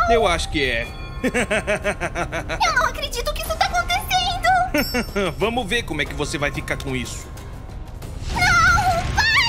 Eu acho que é. Eu não acredito que isso tá acontecendo! Vamos ver como é que você vai ficar com isso. Não!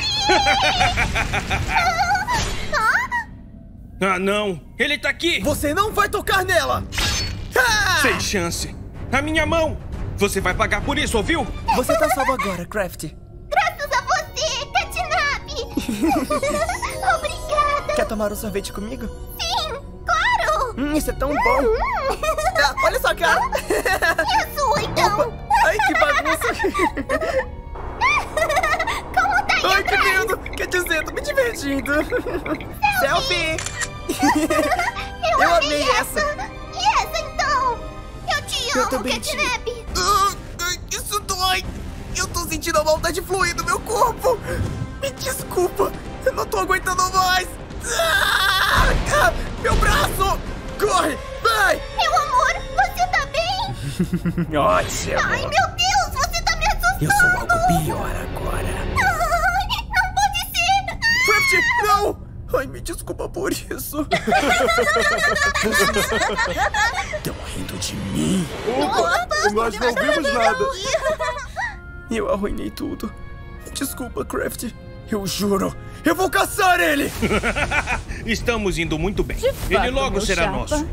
Pare! Ah, não! Ele tá aqui! Você não vai tocar nela! Sem chance! A minha mão! Você vai pagar por isso, ouviu? Você tá salvo agora, Craft. Graças a você, Catnap! Obrigada! Quer tomar um sorvete comigo? Sim, claro! Isso é tão bom! Olha só, cara! E a sua, então? Opa. Ai, que bagunça! Como tá aí Ai, que atrás? lindo! Quer dizer, tô me divertindo! Selfie! Eu amei essa! E essa, então? Eu te Eu amo, também te- Catnap! Isso dói! Eu tô sentindo a maldade fluir no meu corpo! Me desculpa! Eu não tô aguentando mais! Meu braço! Corre! Vai! Meu amor, você tá bem? Ótimo! Ai, meu Deus, você tá me assustando! Eu sou algo pior agora! Ai, não pode ser! Craft, não! Ai, me desculpa por isso! Estão rindo de mim! Nós não vimos nada. Eu arruinei tudo. Desculpa, Craft. Eu juro, eu vou caçar ele! Estamos indo muito bem. De fato, Ele logo meu será chapa. nosso.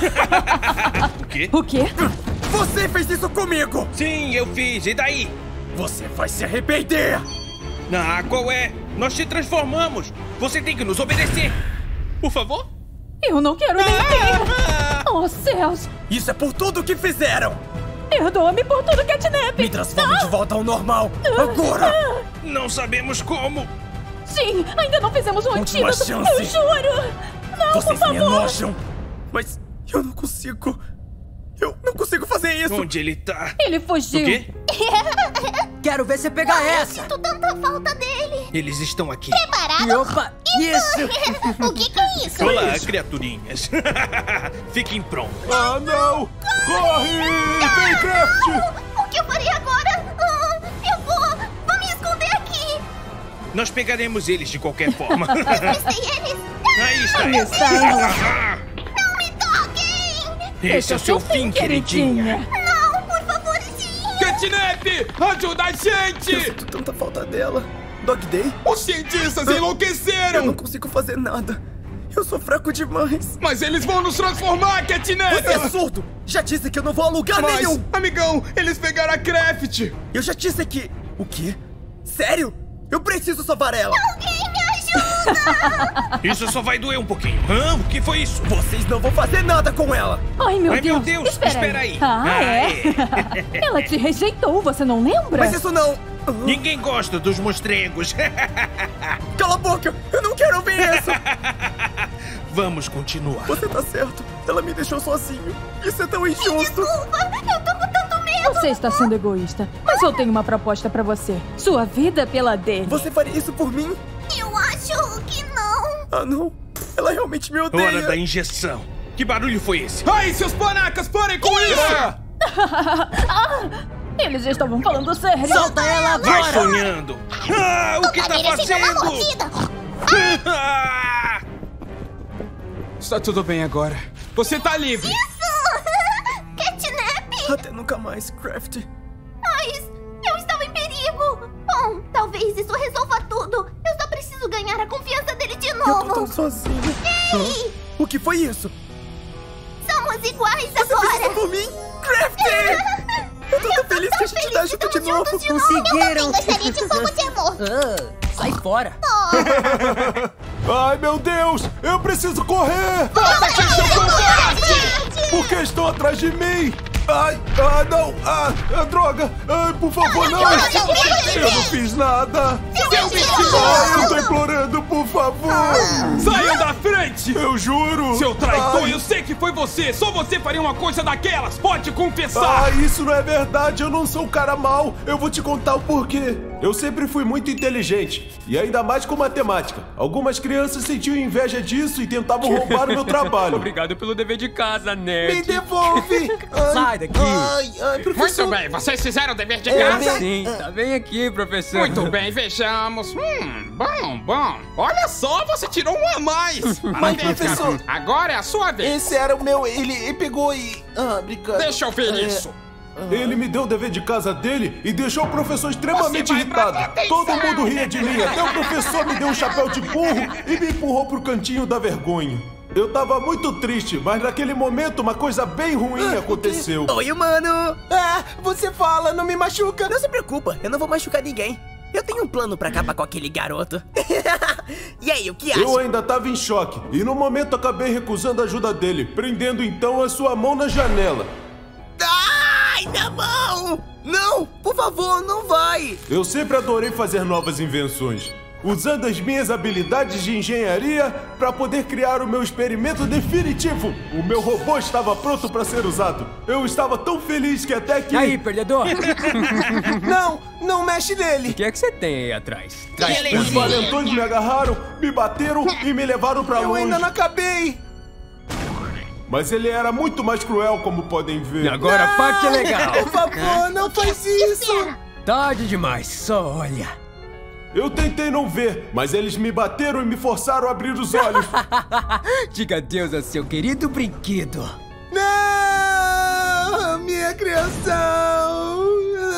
O quê? O quê? Você fez isso comigo! Sim, eu fiz. E daí? Você vai se arrepender! Ah, qual é? Nós te transformamos. Você tem que nos obedecer. Por favor? Eu não quero nem ver! Oh, céus! Isso é por tudo que fizeram! Perdoa-me por tudo, Catnap! Me transforme de volta ao normal! Agora! Não sabemos como. Sim, ainda não fizemos um Última antídoto! chance. Eu juro! Não, Vocês por me favor! enojam! Mas eu não consigo... Eu não consigo fazer isso! Onde ele tá? Ele O fugiu! quê? Quero ver você pegar Eu essa! sinto tanta falta dele! Eles estão aqui. Preparado? Opa! Isso! O que é isso? Olá, criaturinhas. Fiquem prontos. Ah, não! Corre! Vem, Craft! O que eu farei agora? Eu vou me esconder aqui! Nós pegaremos eles de qualquer forma. Avistei eles! Aí está. Aí está ela. Não me toquem! Esse é o seu fim, queridinha. Não, por favorzinho! Catnap! Ajuda a Eu gente! sinto tanta falta dela. Dog Day? Os cientistas Eu não enlouqueceram! consigo fazer nada. Eu sou fraco demais. Mas eles vão nos transformar, Catnap! Você é surdo! Já disse que eu não vou a lugar Mas, nenhum! amigão, eles pegaram a Craft! Eu já disse que... O quê? Sério? Eu preciso salvar ela! Alguém me ajuda! Isso só vai doer um pouquinho. O que foi isso? Vocês não vão fazer nada com ela! Ai, meu Ai, Deus! meu Deus, espera aí. Ah, é? Ela te rejeitou, você não lembra? Mas isso não... Ninguém gosta dos monstrengos. Cala a boca! Eu não quero ouvir isso! Vamos continuar. Você tá certo. Ela me deixou sozinho. Isso é tão injusto. Desculpa, eu tô com tanto medo! Você está sendo egoísta, mas eu tenho uma proposta pra você. Sua vida pela dele. Você faria isso por mim? Eu acho que não! Ah, não. Ela realmente me odeia. Hora da injeção. Que barulho foi esse? Ai, seus panacas, parem com isso! Eles estavam falando sério. Solta ela Vai agora! sonhando. O que tá Merecendo uma fazendo? mordida! Ah! Está tudo bem agora. Você tá livre! Catnap! Até nunca mais, Craft. Mas eu estava em perigo! Bom, talvez isso resolva tudo! Eu só preciso ganhar a confiança dele de Eu tô tão novo! sozinho. Ei! O que foi isso? Somos iguais Você fez isso agora! por mim? Craft! Eu tô tão feliz que a gente tá junto de novo. Eu gostaria de um pouco de amor! Sai fora. Ai, meu Deus! Eu preciso correr! Volta aqui, seu covarde! Por que estão atrás de mim? Ai, não! Droga! Ai, por favor, não! Eu não fiz nada! Ai, eu tô implorando, por favor! Saiam da frente! Eu juro! Seu traidor, eu sei que foi você! Só você faria uma coisa daquelas! Pode confessar! Ah, isso não é verdade. Eu não sou um cara mau. Eu vou te contar o porquê. Eu sempre fui muito inteligente. E ainda mais com matemática. Algumas crianças sentiam inveja disso e tentavam roubar o meu trabalho. Obrigado pelo dever de casa, nerd. Me devolve! Sai daqui! Ai, professor. Muito bem, vocês fizeram o dever de casa? Sim, tá bem aqui, professor. Muito bem, vejamos. Bom. Olha só, você tirou um a mais. Parabéns, professor. garoto. Agora é a sua vez. Esse era o meu... Ele pegou e... brincadeira. Deixa eu ver isso. Ele me deu o dever de casa dele e deixou o professor extremamente Você vai irritado. prestar atenção. Todo mundo ria de mim, até o professor me deu um chapéu de burro e me empurrou pro cantinho da vergonha. Eu tava muito triste, mas naquele momento uma coisa bem ruim aconteceu. Oi, humano! Você fala, não me machuca. Não se preocupa, eu não vou machucar ninguém. Eu tenho um plano pra acabar com aquele garoto. E aí, o que acha? Eu ainda tava em choque e no momento acabei recusando a ajuda dele, prendendo então a sua mão na janela. Ai, minha mão! Não, por favor, não vai! Eu sempre adorei fazer novas invenções, usando as minhas habilidades de engenharia para poder criar o meu experimento definitivo. O meu robô estava pronto para ser usado. Eu estava tão feliz que até que... E aí, perdedor? Não mexe nele! O que é que você tem aí atrás? Os valentões me agarraram, me bateram e me levaram para Eu longe. ainda não acabei! Mas ele era muito mais cruel, como podem ver. Agora a parte legal. Por favor, não faz isso! Tarde demais, só olha. Eu tentei não ver, mas eles me bateram e me forçaram a abrir os olhos. Diga adeus ao seu querido brinquedo. Não! Minha criação!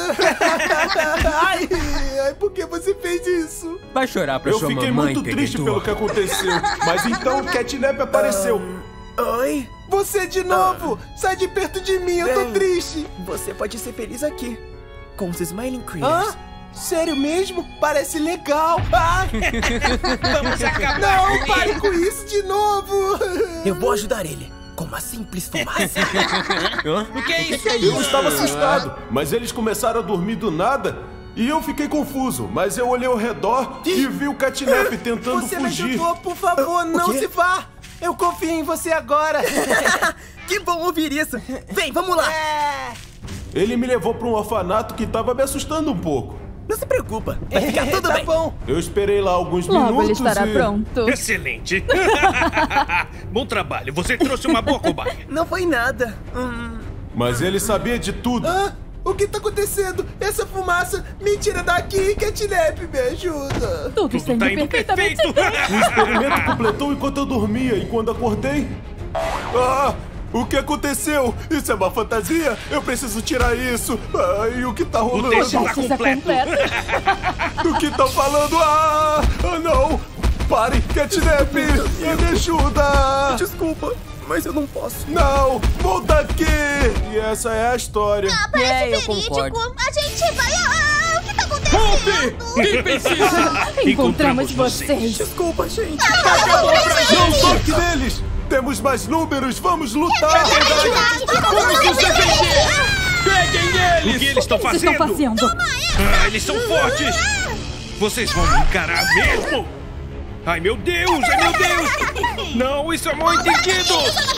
Ai, por que você fez isso? Vai chorar pra Eu sua fiquei mamãe, muito triste pelo perdedor. que aconteceu. Mas então o Catnap apareceu. Oi? Você de novo! Sai de perto de mim, eu tô Bem, triste! Você pode ser feliz aqui, com os Smiling Critters. Sério mesmo? Parece legal! Vamos acabar Não, com pare isso. com isso de novo! Eu vou ajudar ele, com uma simples fumaça. O que é isso? Eu estava assustado, mas eles começaram a dormir do nada e eu fiquei confuso. Mas eu olhei ao redor e vi o Catnap tentando Você me fugir. ajudou, por favor, não quê? se vá! Eu confio em você agora! Que bom ouvir isso! Vem, vamos lá! Ele me levou para um orfanato que estava me assustando um pouco. Não se preocupa, vai ficar tudo tá bem. bom! Eu esperei lá alguns Logo ele minutos estará e... pronto. Excelente. Bom trabalho, você trouxe uma boa cobaia. Não foi nada. Mas ele sabia de tudo. O que tá acontecendo? Essa fumaça me tira daqui, Catnap, me ajuda! Tudo está indo Tá indo perfeitamente perfeito. O experimento completou enquanto eu dormia e quando acordei... O que aconteceu? Isso é uma fantasia? Eu preciso tirar isso. E o que tá rolando? O teste tá Pesquisa completo. completa. Do que estão falando? Não! Pare, Catnap! Me ajuda! Desculpa, mas eu não posso. Não! Volta aqui! E essa é a história. Parece eu verídico. concordo. A gente vai... o que tá acontecendo? Quem precisa? Encontramos vocês. Desculpa, gente. Não toque neles! Temos mais números! Vamos lutar! Vamos nos defender! Peguem O eles! que eles estão O que vocês estão fazendo? fazendo? Eles são fortes. Vocês vão me encarar mesmo? Ai, meu Deus! Ai, meu Deus! Não, isso é mal entendido!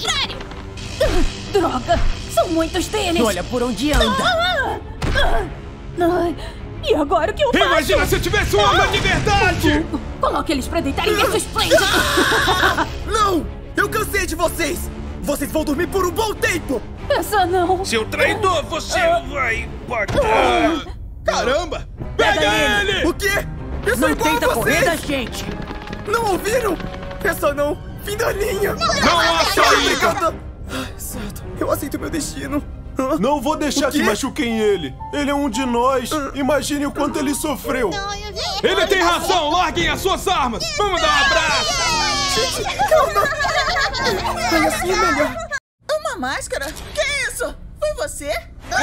Droga! São muitos deles! Olha por onde anda. Ai, e agora o que eu faço? Imagina se eu tivesse uma arma de verdade! Coloque eles pra deitarem nesse Splendid! Não! Eu cansei de vocês! Vocês vão dormir por um bom tempo! Essa não! Seu traidor, você vai pagar! Caramba! Pega ele! O quê? Eu sou igual a vocês! gente! Não ouviram? É só não! Fim da linha! Não há saída! Obrigada! Ai, certo, eu aceito meu destino. Não vou deixar O quê? que machuquem ele. Ele é um de nós. Imagine o quanto ele sofreu. Ele tem razão! Larguem as suas armas! Vamos dar um abraço! Foi assim melhor. Uma máscara? Que isso? Foi você?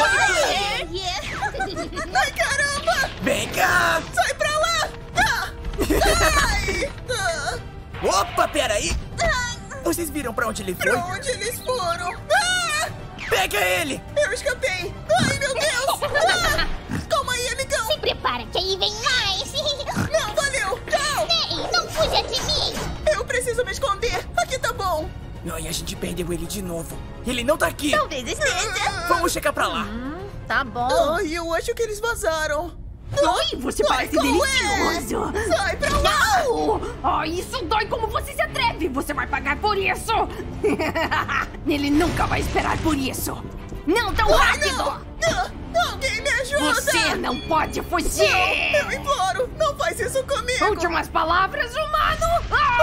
Ai, caramba! Vem cá! Sai pra lá! Ai! Opa, peraí! Vocês viram pra onde ele foi? Pra onde eles foram? Pega ele! Eu escapei! Ai, meu Deus! Calma aí, amigão! Se prepara que aí vem mais. Não, valeu! Tchau! Ei, não fuja de mim. Eu preciso me esconder! Aqui tá bom! Ai, a gente perdeu ele de novo. Ele não tá aqui. Talvez esteja. Vamos checar pra lá. Tá bom. Ai, eu acho que eles vazaram. Ai, você parece delicioso. Sai pra lá! Não! Ai, isso dói como você se atreve. Você vai pagar por isso. Ele nunca vai esperar por isso. Não tão rápido. Alguém me ajuda! Você não pode fugir. Eu imploro, não faz isso comigo! Últimas palavras, humano.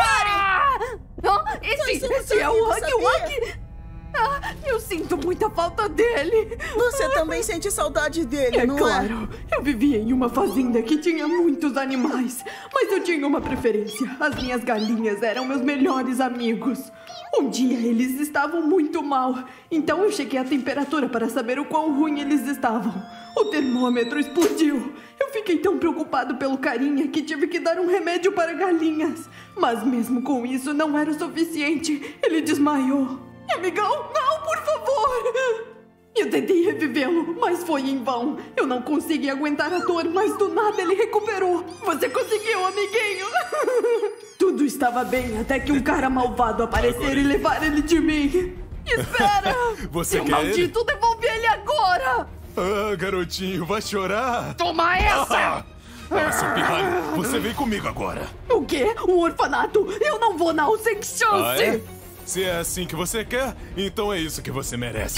Esse é o Huggy. Eu sinto muita falta dele. Você também sente saudade dele, É não claro, eu vivia em uma fazenda que tinha muitos animais, mas eu tinha uma preferência. As minhas galinhas eram meus melhores amigos. Um dia eles estavam muito mal, então eu chequei a temperatura para saber o quão ruim eles estavam. O termômetro explodiu. Eu fiquei tão preocupado pelo carinha que tive que dar um remédio para galinhas. Mas mesmo com isso não era o suficiente. Ele desmaiou. Amigão, não, por favor! Eu tentei revivê-lo, mas foi em vão. Eu não consegui aguentar a dor, mas do nada ele recuperou. Você conseguiu, amiguinho! Tudo estava bem até que um cara malvado aparecer e levar ele de mim. Espera! Você Seu quer maldito, devolve ele agora! Ah, garotinho, vai chorar? Toma essa! Seu pirralho, você vem comigo agora. O quê? Um orfanato? Eu não vou não, sem chance! É? Se é assim que você quer, então é isso que você merece.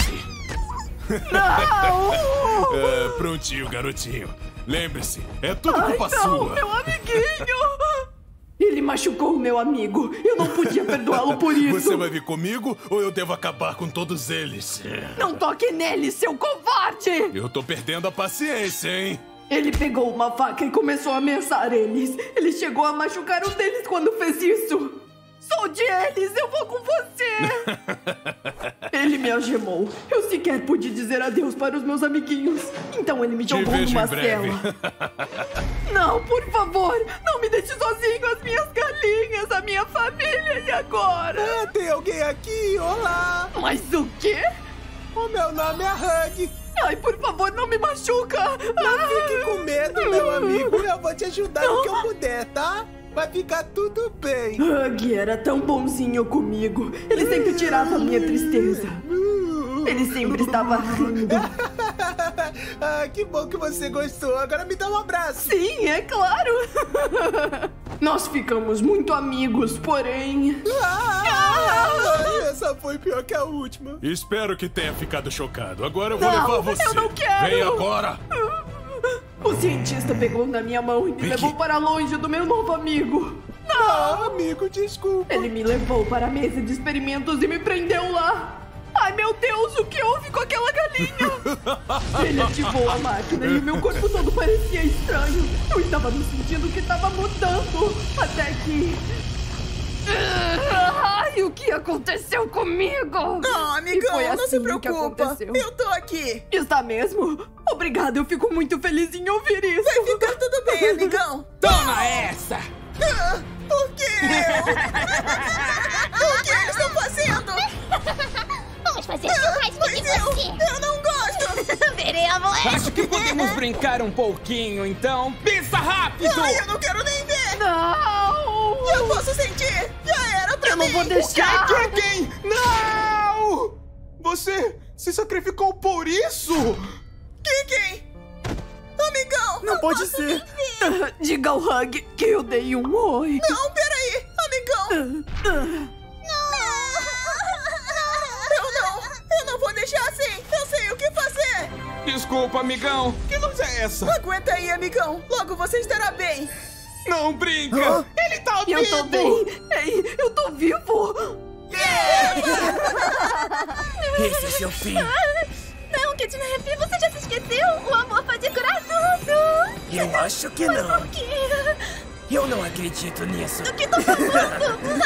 Não! Prontinho, garotinho. Lembre-se, é tudo culpa não, sua. meu amiguinho! Ele machucou meu amigo. Eu não podia perdoá-lo por isso. Você vai vir comigo ou eu devo acabar com todos eles? Não toque nele, seu covarde! Eu tô perdendo a paciência, hein? Ele pegou uma faca e começou a ameaçar eles. Ele chegou a machucar um deles quando fez isso. Solte eles, eu vou com você! Ele me algemou. Eu sequer pude dizer adeus para os meus amiguinhos. Então ele me jogou vejo numa em breve. cela. Não, por favor, não me deixe sozinho, as minhas galinhas, a minha família, e agora? Tem alguém aqui, olá! Mas o quê? O meu nome é Huggy. Ai, por favor, não me machuca! Não fique com medo, meu amigo. Eu vou te ajudar no que eu puder, tá? Vai ficar tudo bem. Huggy era tão bonzinho comigo. Ele sempre tirava a minha tristeza. Ele sempre estava rindo. Que bom que você gostou. Agora me dá um abraço. Sim, é claro. Nós ficamos muito amigos, porém... Essa foi pior que a última. Espero que tenha ficado chocado. Agora eu vou Não, levar você. eu não quero. Vem agora. O cientista pegou na minha mão e me levou para longe do meu novo amigo. Amigo, desculpa. Ele me levou para a mesa de experimentos e me prendeu lá. Ai, meu Deus, o que houve com aquela galinha? Ele ativou a máquina e o meu corpo todo parecia estranho. Eu estava me sentindo que estava mudando. Até que... Ai, o que aconteceu comigo? Amigão, foi não se assim que preocupa. aconteceu. Eu tô aqui. Está mesmo? Obrigada, eu fico muito feliz em ouvir isso. Vai ficar tudo bem, amigão. Toma essa! Por quê? O que eles estão fazendo? Vamos fazer churrasco Mas de você. eu não gosto. Veremos. Acho que podemos brincar um pouquinho, então. Pensa rápido! Ai, eu não quero nem ver. Não! Eu posso sentir. Já era pra Eu mim. não vou deixar! Quem? Não! Você se sacrificou por isso? Quem? Amigão. Não pode ser. Diga ao Huggy que eu dei um oi. Não, peraí. Amigão. Eu não vou deixar assim. Eu sei o que fazer. Desculpa, amigão. Que luz é essa? Aguenta aí, amigão. Logo você estará bem. Não brinca! Ele tá vivo! Eu tô bem! Ei, eu tô vivo! Esse é seu fim. Não, Catnap, você já se esqueceu? O amor pode curar tudo. Eu acho que não. Por quê? Eu não acredito nisso. O que tô falando?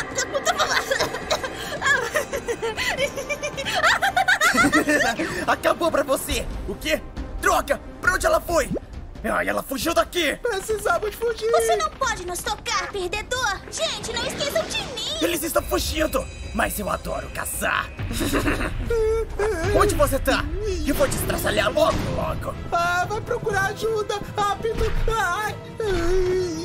Acabou pra você. O quê? Droga! Pra onde ela foi? Ai, ela fugiu daqui. Precisamos fugir. Você não pode nos tocar, perdedor. Gente, não esqueçam de mim. Eles estão fugindo. Mas eu adoro caçar. Onde você tá? Eu vou te estraçalhar logo. Vai procurar ajuda. Rápido.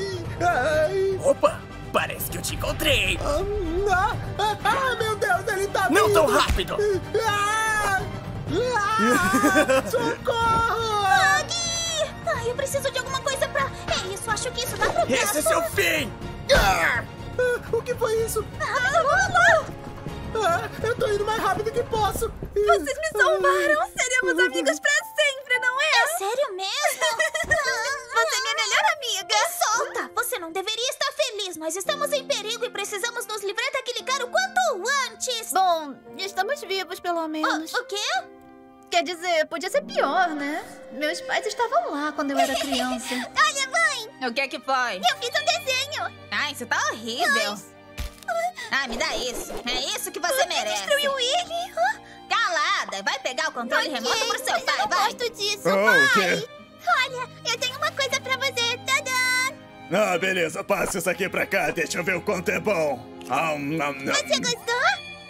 Opa, parece que eu te encontrei. Meu Deus, ele tá Não tão rápido! Socorro! Huggy! Ai, eu preciso de alguma coisa pra... É isso, acho que isso dá pro braço. Esse é seu fim! O que foi isso? Vamos! Eu tô indo mais rápido que posso. Vocês me salvaram! Seremos amigos pra sempre, não é? É sério mesmo? Você é minha melhor amiga! Me solta! Você não deveria estar feliz. Nós estamos em perigo e precisamos nos livrar daquele cara o quanto antes. Bom, estamos vivos, pelo menos. O quê? Quer dizer, podia ser pior, né? Meus pais estavam lá quando eu era criança. Olha, mãe! O que é que foi? Eu fiz um desenho! Ai, isso tá horrível. Ah, me dá isso. É isso que você merece. Destruiu ele? Calada, vai pegar o controle remoto pro seu pai, eu não vai. gosto disso, Oh, pai! o quê? Olha, eu tenho uma coisa pra você. Tadã! Ah, beleza, passa isso aqui pra cá, deixa eu ver o quanto é bom. Você gostou?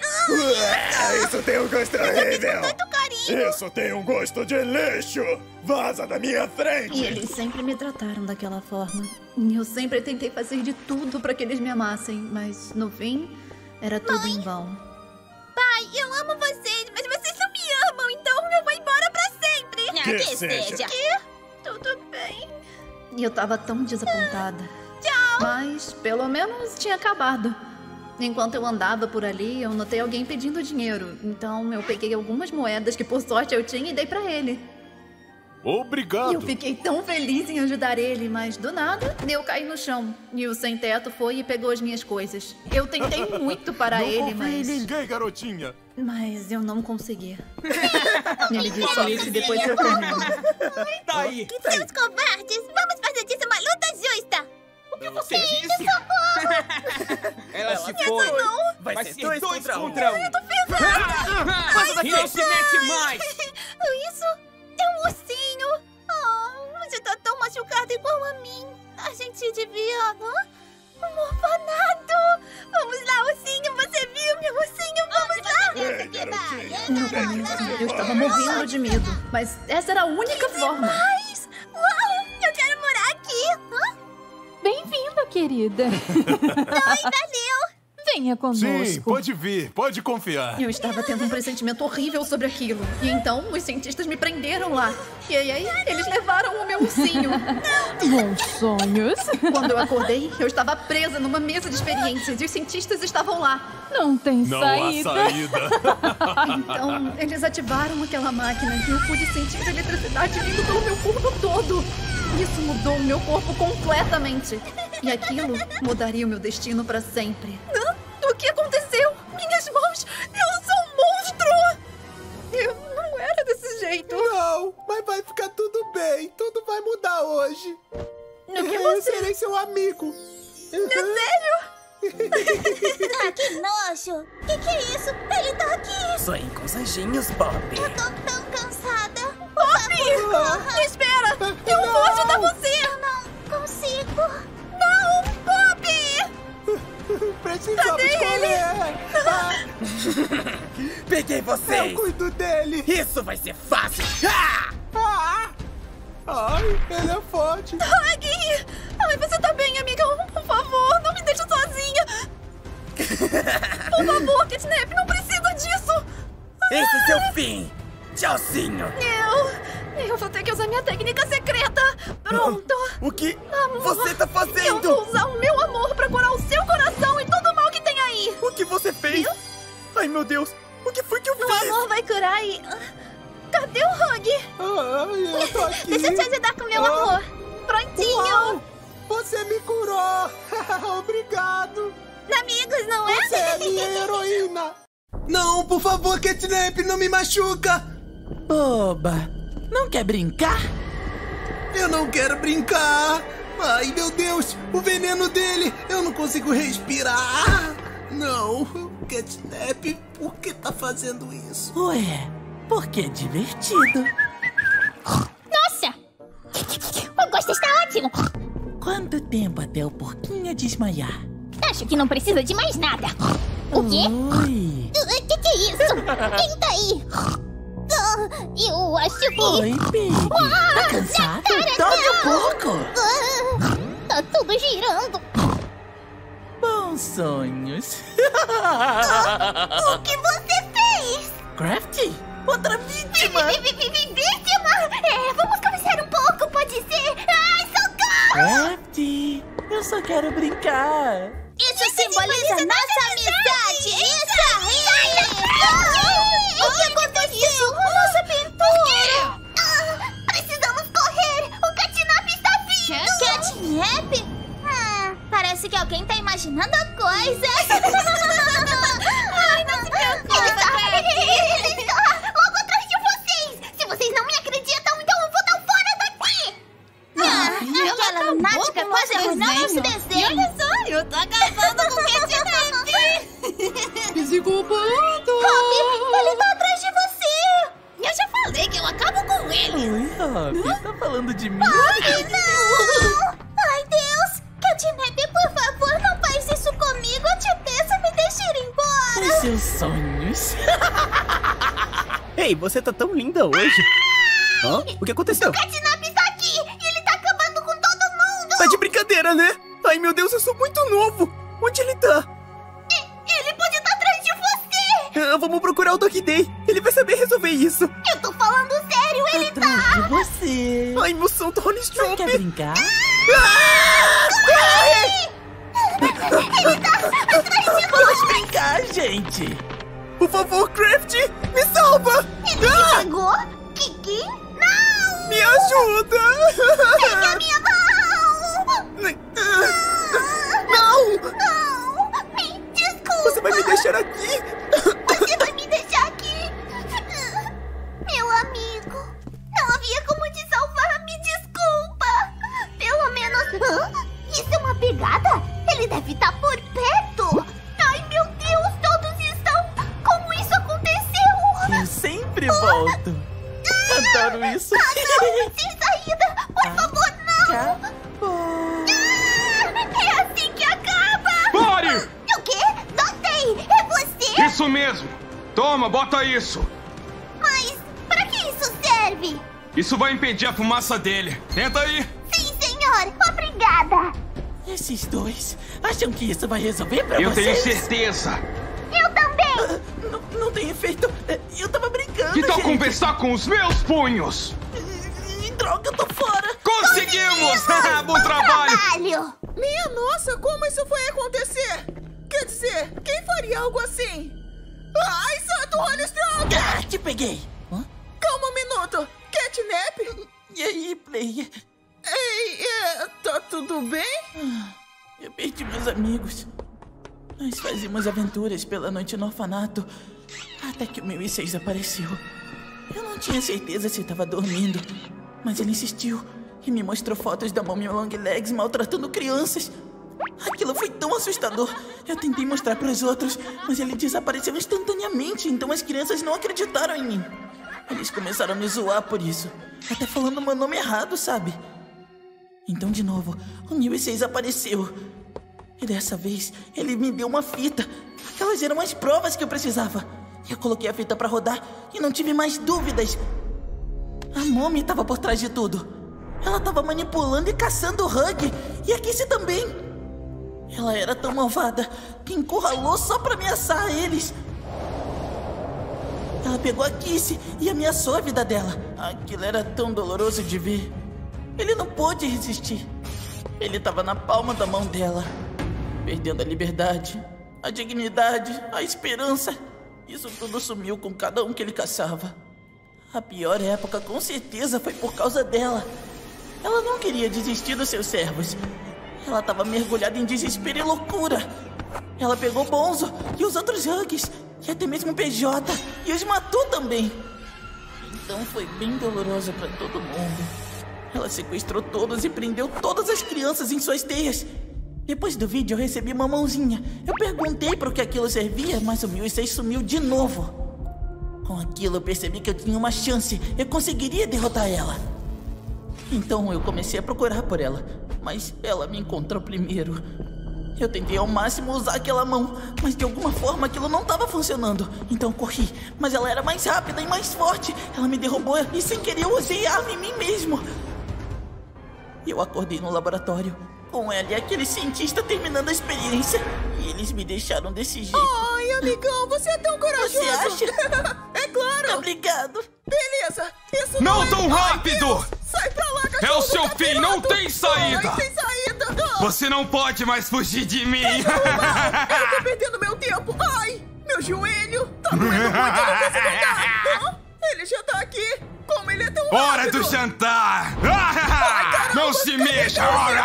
Isso tem um gosto horrível. Tanto carinho! Isso tem um gosto de lixo. Vaza da minha frente. E eles sempre me trataram daquela forma. Eu sempre tentei fazer de tudo pra que eles me amassem, mas no fim, era tudo em vão. Pai, eu amo vocês, mas vocês não me amam, então eu vou embora pra sempre! Que seja. Tudo bem. E eu tava tão desapontada. Tchau! Mas, pelo menos, tinha acabado. Enquanto eu andava por ali, eu notei alguém pedindo dinheiro. Então, eu peguei algumas moedas que, por sorte, eu tinha e dei pra ele. Obrigado. E eu fiquei tão feliz em ajudar ele, mas do nada, eu caí no chão. E o sem-teto foi e pegou as minhas coisas. Eu tentei muito para ele, mas... ninguém, garotinha. Mas eu não consegui. Ele disse isso e depois eu correndo. Tá aí. Seus covardes! Vamos fazer disso uma luta justa! O que você disse? Ela se foi. Vai ser dois contra um. Eu tô ferrada! E não se mete mais. Isso é um ursinho! Oh, você tá tão machucado igual a mim. A gente devia... Um orfanato! Vamos lá, ursinho! Você viu, meu ursinho? Vamos lá! No começo, eu estava morrendo de medo. Mas essa era a única forma. Mas... Uau! Eu quero morar aqui! Bem-vinda, querida. Ai, valeu! Venha conosco. Sim, pode vir, pode confiar. Eu estava tendo um pressentimento horrível sobre aquilo. E então, os cientistas me prenderam lá. E aí, eles levaram o meu ursinho. Bons sonhos. Quando eu acordei, eu estava presa numa mesa de experiências e os cientistas estavam lá. Não tem Não saída. há saída. Então, eles ativaram aquela máquina e eu pude sentir a eletricidade vindo pelo meu corpo todo. Isso mudou o meu corpo completamente. E aquilo mudaria o meu destino para sempre. O que aconteceu? Minhas mãos! Eu sou um monstro! Eu não era desse jeito. Não, mas vai ficar tudo bem. Tudo vai mudar hoje. No que Eu serei seu amigo. É sério? Ah, que nojo! Que é isso? Ele tá aqui! Sonhem com os anjinhos, Bob. Eu tô tão cansada! Bob! Espera! Eu vou ajudar você! Eu não consigo! Não! Bob! Precisamos correr. Peguei vocês! Eu cuido dele. Isso vai ser fácil! Ai, ele é forte. Huggy! Ai, você tá bem, amigão? Por favor, não me deixe sozinha! Por favor, Catnap, não preciso disso! Esse é seu fim! Tchauzinho! Eu vou ter que usar minha técnica secreta! Pronto! O que Amor, você tá eu fazendo? vou usar o meu amor pra curar o seu coração e todo o mal que tem aí! O que você fez? Ai, meu Deus! O que foi que eu O fiz? amor vai curar e... Cadê o Huggy? Ai, eu tô aqui. Deixa eu te ajudar com o meu amor! Prontinho! Uau, você me curou. Obrigado. Amigos, não é? Você é minha heroína. Não, por favor, Catnap, não me machuca. Boba, não quer brincar? Eu não quero brincar. Ai, meu Deus, o veneno dele. Eu não consigo respirar. Não, Catnap, por que tá fazendo isso? Ué, porque é divertido. Nossa! O gosto está ótimo! Quanto tempo até o porquinho desmaiar? Acho que não precisa de mais nada. O quê? Oi! Que é isso? Quem tá aí? Eu acho que... Oi, baby! Tá cansado? Dorme um pouco! Tá tudo girando. Bons sonhos! O que você quero brincar. Isso simboliza nossa amizade! Isso aí! O que aconteceu com nossa pintura? Precisamos correr! O Catnap está vindo! Catnap? Parece que alguém tá imaginando coisas! Ai, não se preocupe! Ele está logo atrás de vocês! Se vocês não me acreditam, então eu vou dar fora daqui! Aquela lunática quase arruinou nosso desenho! E olha só, eu tô acabando com o Catnap! Me desculpando! Robbie, ele tá atrás de você! Eu já falei que eu acabo com ele! Oi, Robbie, tá falando de mim? Robbie, não! Ai, Deus! Catnap, por favor, não faz isso comigo! Eu te peço, me deixe ir embora! Os seus sonhos. Ei, você tá tão linda hoje. Hã? O que aconteceu? O Catnap está aqui! E ele tá acabando com todo mundo! Tá de brincadeira, né? Ai, meu Deus, eu sou muito novo! Onde ele tá? Ele pode estar atrás de você! Vamos procurar o Dog Day. Ele vai saber resolver isso. Eu tô falando sério, ele Atrás de você. Ai, meu santo Holy Stroop. Quer brincar? Ele tá atrás de Vamos brincar, gente. Por favor, Craft, me salva. Ele chegou? Kiki? Não! Me ajuda. Pegue a minha mão! Não! Não! Me desculpa! Você vai me deixar aqui? Você vai me deixar aqui? Meu amigo, não havia como te salvar, me desculpa! Pelo menos... Isso é uma pegada? Ele deve estar por perto! Ai, meu Deus, todos estão... Como isso aconteceu? Eu sempre volto. Adoro isso. Não, sem saída! Por favor, não! É assim que acaba! Pare! O quê? Notei! É você? Isso mesmo! Toma, bota isso! Mas pra que isso serve? Isso vai impedir a fumaça dele. Tenta aí! Sim, senhor! Obrigada! Esses dois acham que isso vai resolver pra Eu vocês? tenho certeza! Eu também! Não tem efeito. Eu tava brincando, Que tal gente. compensar com os meus punhos? Droga, eu tô fora! Conseguimos! Bom trabalho! Minha nossa, como isso foi acontecer? Quer dizer, quem faria algo assim? Ai, santo Holy Stroop! Te peguei! Calma um minuto! Catnap? E aí, player? Ei, tá tudo bem? Eu perdi meus amigos. Nós fazíamos aventuras pela noite no orfanato, até que o 1006 apareceu. Eu não tinha certeza se estava dormindo, mas ele insistiu e me mostrou fotos da Mommy Longlegs maltratando crianças. Aquilo foi tão assustador. Eu tentei mostrar para os outros, mas ele desapareceu instantaneamente, então as crianças não acreditaram em mim. Eles começaram a me zoar por isso, até falando meu nome errado, sabe? Então, de novo, o 1006 apareceu. E dessa vez, ele me deu uma fita. Aquelas eram as provas que eu precisava. Eu coloquei a fita pra rodar e não tive mais dúvidas. A Mommy estava por trás de tudo. Ela estava manipulando e caçando o Hug. E a Kissy também. Ela era tão malvada que encurralou só pra ameaçar eles. Ela pegou a Kissy e ameaçou a vida dela. Aquilo era tão doloroso de ver. Ele não pôde resistir. Ele estava na palma da mão dela, perdendo a liberdade, a dignidade, a esperança. Isso tudo sumiu com cada um que ele caçava. A pior época, com certeza, foi por causa dela. Ela não queria desistir dos seus servos. Ela estava mergulhada em desespero e loucura. Ela pegou Bonzo e os outros Hugs, e até mesmo PJ, e os matou também. Então foi bem doloroso para todo mundo. Ela sequestrou todos e prendeu todas as crianças em suas teias. Depois do vídeo eu recebi uma mãozinha. Eu perguntei para o que aquilo servia, mas o 1006 sumiu de novo. Com aquilo eu percebi que eu tinha uma chance. Eu conseguiria derrotar ela. Então eu comecei a procurar por ela, mas ela me encontrou primeiro. Eu tentei ao máximo usar aquela mão, mas de alguma forma aquilo não estava funcionando. Então corri, mas ela era mais rápida e mais forte. Ela me derrubou e sem querer eu usei a arma em mim mesmo. Eu acordei no laboratório, com ela e aquele cientista terminando a experiência. E eles me deixaram desse jeito. Ai, amigão, você é tão corajoso. Você acha? É claro. Obrigado. Beleza, isso não é... tão rápido! Sai pra lá, cachorro! É o seu fim, não tem saída! Não tem saída! Você não pode mais fugir de mim! Eu tô perdendo meu tempo! Ai! Meu joelho! Tá doendo muito, eu não consigo andar! Ele já tá aqui! Como ele é tão rápido! Hora do jantar! Ai, caramba, não se mexa!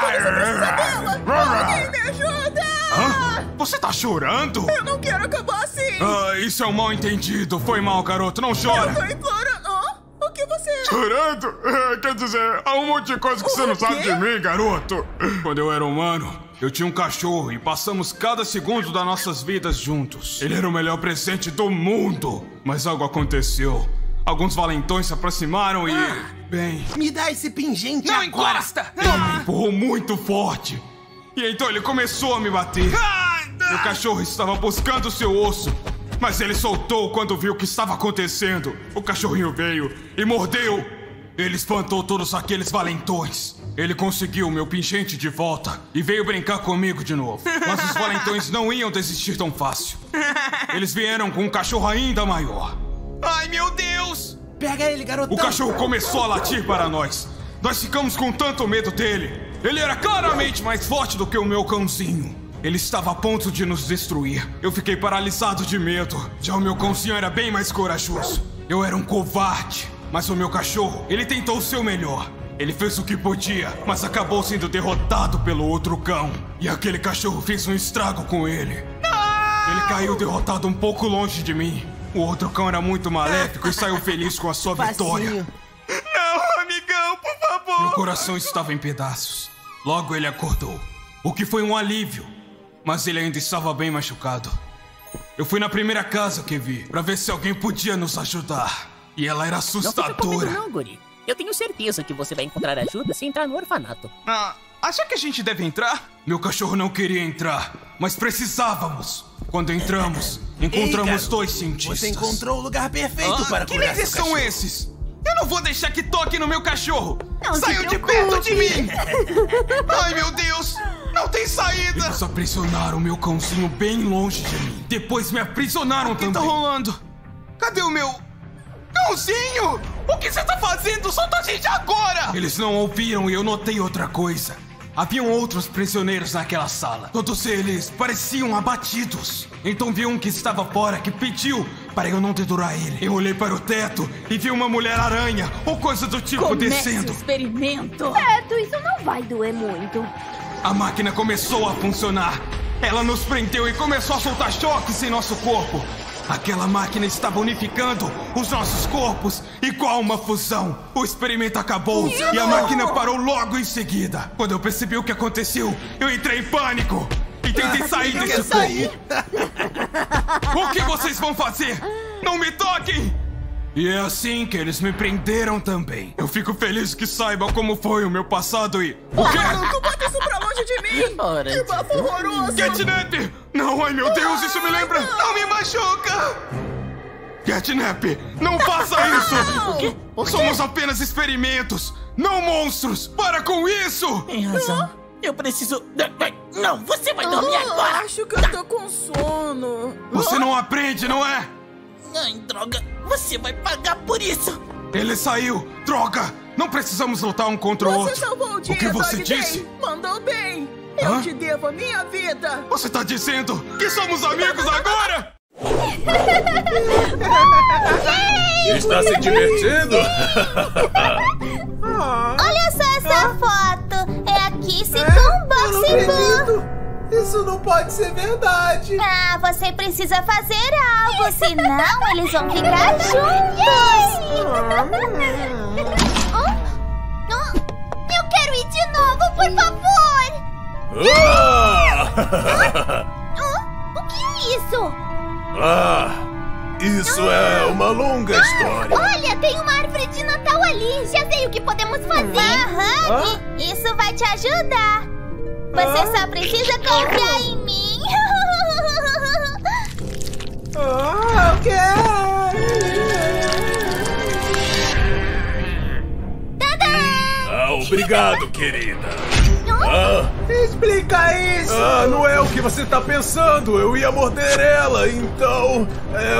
Alguém me ajuda! Você tá chorando? Eu não quero acabar assim! Isso é um mal entendido. Foi mal, garoto. Não chora! Eu tô implorando! O que você... Chorando? Quer dizer, há um monte de coisa que você não sabe de mim, garoto. Quando eu era humano, eu tinha um cachorro e passamos cada segundo das nossas vidas juntos. Ele era o melhor presente do mundo. Mas algo aconteceu. Alguns valentões se aproximaram e... Bem... Me dá esse pingente Não agora. encosta! Ele me empurrou muito forte. E então ele começou a me bater. O cachorro estava buscando seu osso. Mas ele soltou quando viu o que estava acontecendo. O cachorrinho veio e mordeu. Ele espantou todos aqueles valentões. Ele conseguiu meu pingente de volta e veio brincar comigo de novo. Mas os valentões não iam desistir tão fácil. Eles vieram com um cachorro ainda maior. Ai, meu Deus! Pega ele, garotão. O cachorro começou a latir para nós. Nós ficamos com tanto medo dele. Ele era claramente mais forte do que o meu cãozinho. Ele estava a ponto de nos destruir. Eu fiquei paralisado de medo. Já o meu cãozinho era bem mais corajoso. Eu era um covarde. Mas o meu cachorro, ele tentou o seu melhor. Ele fez o que podia, mas acabou sendo derrotado pelo outro cão. E aquele cachorro fez um estrago com ele. Não! Ele caiu derrotado um pouco longe de mim. O outro cão era muito maléfico e saiu feliz com a sua vitória. Não, amigão, por favor! Meu coração estava em pedaços. Logo ele acordou. O que foi um alívio. Mas ele ainda estava bem machucado. Eu fui na primeira casa que vi, pra ver se alguém podia nos ajudar. E ela era assustadora. Não fica comigo não, guri. Eu tenho certeza que você vai encontrar ajuda se entrar no orfanato. Acha que a gente deve entrar? Meu cachorro não queria entrar, mas precisávamos. Quando entramos, encontramos dois cientistas. Você encontrou o lugar perfeito para que curar líderes seu são cachorro. esses? Eu não vou deixar que toquem no meu cachorro! Não Saiam de perto de mim! Ai, meu Deus! Não tem saída! Eles aprisionaram meu cãozinho bem longe de mim. Depois me aprisionaram também. O que tá rolando? Cadê o meu... cãozinho? O que você tá fazendo? Solta a gente agora! Eles não ouviram e eu notei outra coisa. Haviam outros prisioneiros naquela sala. Todos eles pareciam abatidos. Então vi um que estava fora que pediu para eu não dedurar ele. Eu olhei para o teto e vi uma mulher-aranha ou coisa do tipo descendo. O experimento. Certo, isso não vai doer muito. A máquina começou a funcionar. Ela nos prendeu e começou a soltar choques em nosso corpo. Aquela máquina estava unificando os nossos corpos igual uma fusão. O experimento acabou e a máquina parou logo em seguida. Quando eu percebi o que aconteceu, eu entrei em pânico e tentei sair desse corpo. O que vocês vão fazer? Não me toquem! E é assim que eles me prenderam também. Eu fico feliz que saibam como foi o meu passado e... O quê? Tu bota isso pra longe de mim! Que bafo horroroso! Catnap! Não, ai meu Deus, isso me lembra... Não me machuca! Catnap, não faça isso! O quê? Somos apenas experimentos, não monstros! Para com isso! Tem razão. Eu preciso... Não, você vai dormir agora! Acho que eu tô com sono. Você não aprende, não é? Ai, droga! Você vai pagar por isso! Ele saiu! Droga! Não precisamos lutar um contra o outro! Você salvou o dia, O que você Dog disse? Day. Mandou bem! Eu te devo a minha vida! Você tá dizendo que somos amigos agora? Está se divertindo? Olha só essa foto. É a Kissy com o Boxy Boo. Isso não pode ser verdade. Ah, você precisa fazer algo, senão eles vão ficar juntos. Eu quero ir de novo, por favor. O que é isso? Isso é uma longa história. Olha, tem uma árvore de Natal ali. Já sei o que podemos fazer. Isso vai te ajudar. Você só precisa confiar em mim. Eu quero. Obrigado, querida. Explica isso. Não é o que você tá pensando. Eu ia morder ela, então...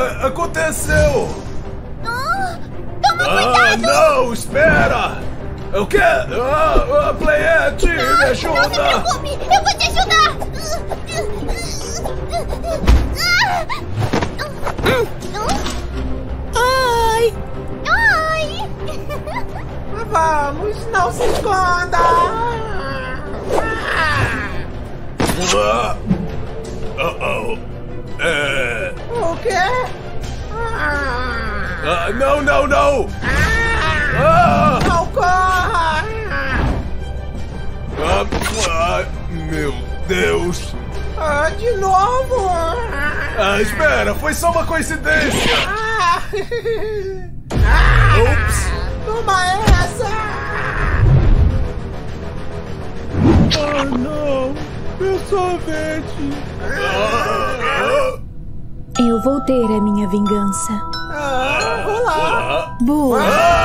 aconteceu. Toma cuidado. Não, espera. O quê? Playette, me ajuda! Não se preocupe, eu vou te ajudar! Ai! Ai! Vamos, não se esconda! O quê? Não! Não corra! Meu Deus! De novo! Espera, foi só uma coincidência! Ups! Toma essa! Oh não! Meu sorvete! Eu vou ter a minha vingança. Olá! Boa!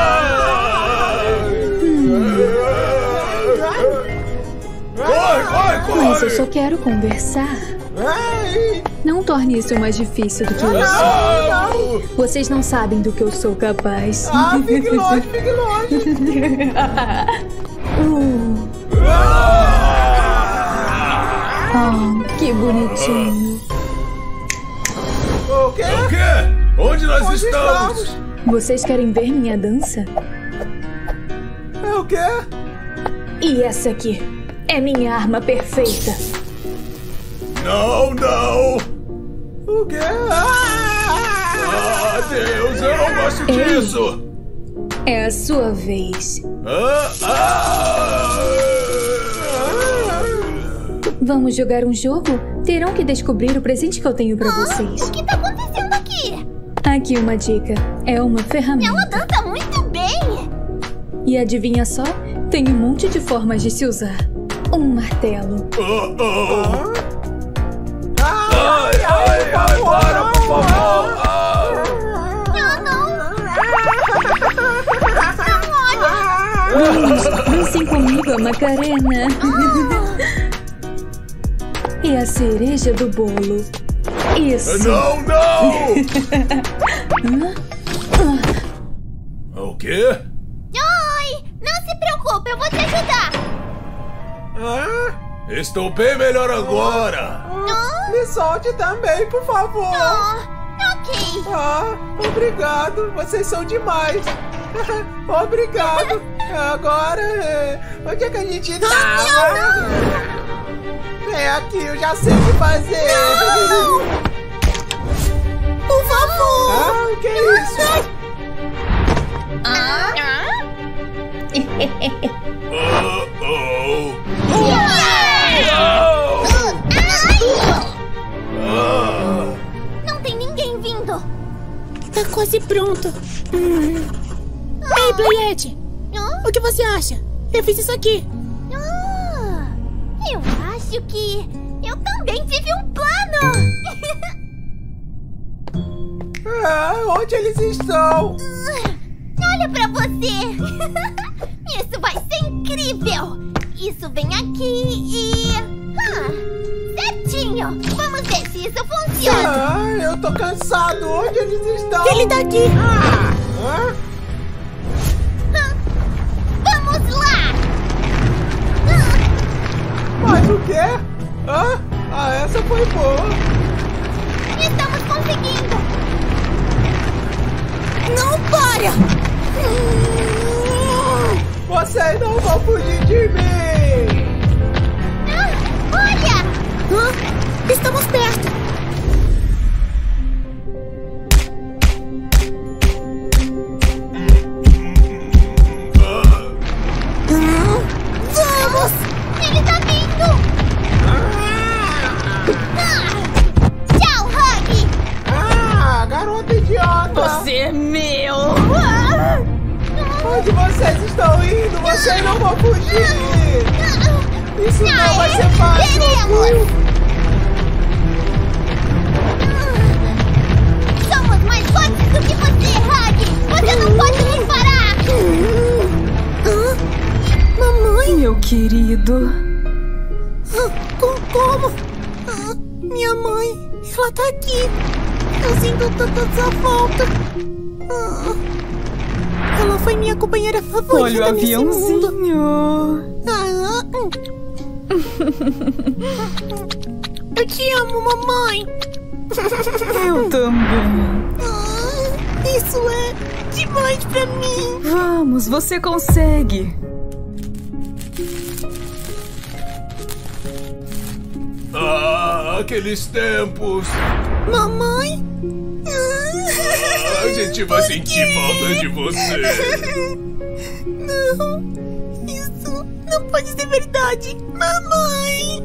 Mas eu só quero conversar. Não torne isso mais difícil do que isso. Vocês não sabem do que eu sou capaz. Fique longe, fique longe! Que bonitinho. O quê? Onde nós estamos? Vocês querem ver minha dança? O quê? E essa aqui é minha arma perfeita. Não! O quê? Deus, eu não gosto disso! É a sua vez. Vamos jogar um jogo? Terão que descobrir o presente que eu tenho pra vocês. O que tá acontecendo aqui? Aqui uma dica. É uma ferramenta. Ela dança muito bem! E adivinha só? Tem um monte de formas de se usar. Um martelo. Para, por favor! Vamos, dancem comigo a Macarena. É a cereja do bolo. Isso. Não! O quê? Oi! Não se preocupe, eu vou te ajudar! Estou bem melhor agora! Me solte também, por favor! Ok! Obrigado! Vocês são demais! Obrigado! Agora, onde é que a gente tava? É aqui, eu já sei o que fazer! Não! Por favor! O que é isso? Não tem ninguém vindo! Tá quase pronto. Ei, Playette! O que você acha? Eu fiz isso aqui. Eu acho que eu também tive um plano! Onde eles estão? Olha pra você! Isso vai ser incrível! Isso vem aqui e... certinho! Vamos ver se isso funciona! Eu tô cansado! Onde eles estão? Ele tá aqui! Vamos lá! Mas o quê? Essa foi boa! Estamos conseguindo! Não para! Vocês não vão fugir de mim! Olha! Estamos perto! Vamos! Ele tá vindo! Tchau, Hug! Garota idiota! Você é meu! Onde vocês estão indo? Vocês não vão fugir! Isso não vai ser fácil! Queremos! Somos mais fortes do que você, Hug! Você não pode nos parar! Mamãe? Meu querido. Como? Minha mãe, ela tá aqui. Eu sinto tanta falta. Ela foi minha companheira favorita. Olha o aviãozinho. Eu te amo, mamãe. Eu também. Isso é demais pra mim. Vamos, você consegue. Aqueles tempos. Mamãe? A gente vai sentir falta de você. Não, isso não pode ser verdade. Mamãe!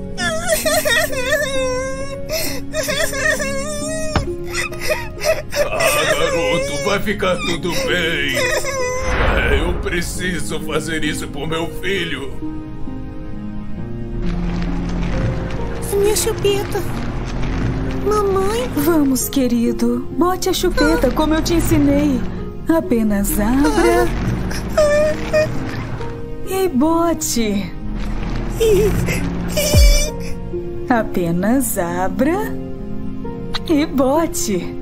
Garoto, vai ficar tudo bem. Eu preciso fazer isso por meu filho. Minha chupeta. Mamãe? Vamos, querido. Bote a chupeta como eu te ensinei. Apenas abra e bote. Apenas abra e bote.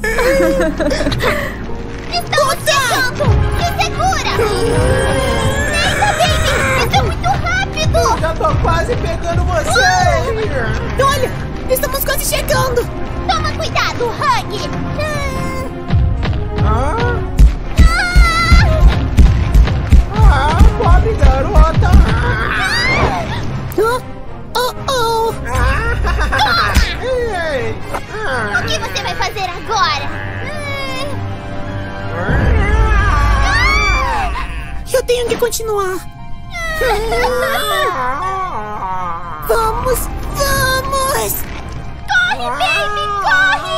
Estamos chegando! Me segura! Eita, baby! Isso é muito rápido! Eu já tô quase pegando você! Olha! Estamos quase chegando! Toma cuidado, Hug! Pobre garota! O que você vai fazer agora? Eu tenho que continuar. Vamos, vamos! Corre, baby, corre!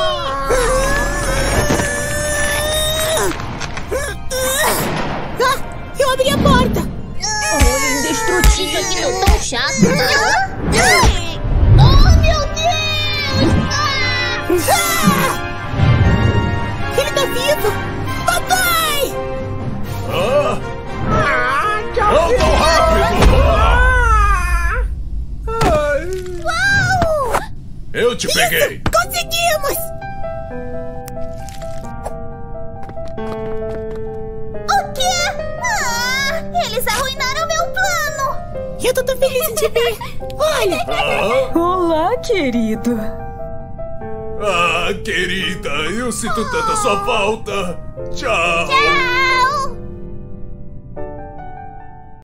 Eu abri a porta. Olha, indestrutível, que meu tão chato. Oh, meu Deus! Ele tá vivo! Papai! Não tão rápido! Uau! Eu te peguei! Conseguimos! O quê? Eles arruinaram meu plano! Eu tô tão feliz em te ver! Olha! Olá, querido! Querida, eu sinto tanta sua falta! Tchau! Tchau!